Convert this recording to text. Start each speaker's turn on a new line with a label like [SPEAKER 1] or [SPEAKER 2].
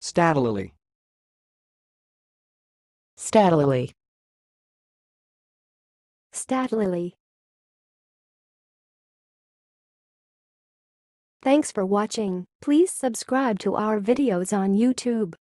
[SPEAKER 1] statelily,
[SPEAKER 2] statelily,
[SPEAKER 3] statelily. Thanks for watching. Please subscribe to our videos on YouTube.